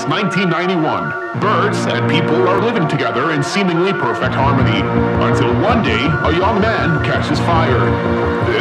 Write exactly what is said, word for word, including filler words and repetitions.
It's nineteen ninety-one. Birds and people are living together in seemingly perfect harmony. Until one day, a young man catches fire.